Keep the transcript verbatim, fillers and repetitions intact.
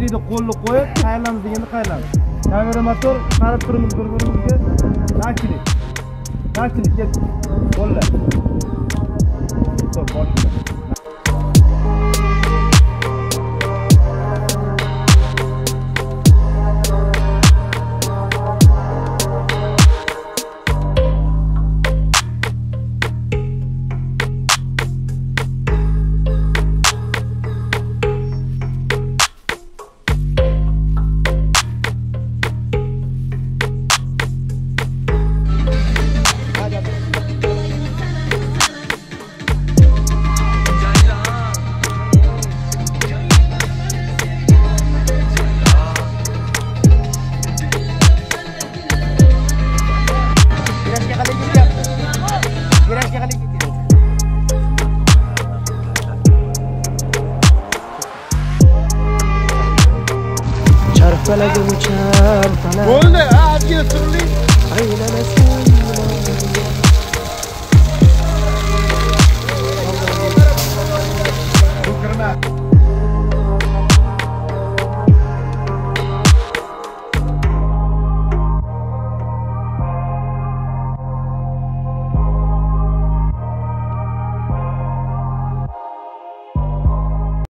deydi qo'lni qo'yib, qayerlamiz deganda qayerlamiz. Kamera motor qarab turimiz bir-birimizga. Nachilik. Nachilik ket. Qo'llar. Stop, boshla. Falaga uçar falan. Bo'ldi, azgina turli. Aylanasın.